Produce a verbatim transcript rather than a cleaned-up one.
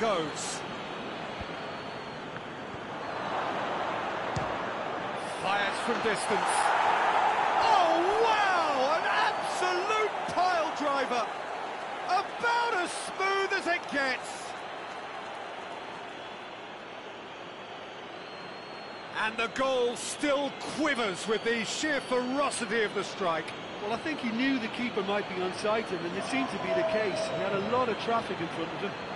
goes. Fires from distance. Oh, wow! An absolute pile driver! About as smooth as it gets! And the goal still quivers with the sheer ferocity of the strike. Well, I think he knew the keeper might be onside him, and it seemed to be the case. He had a lot of traffic in front of him.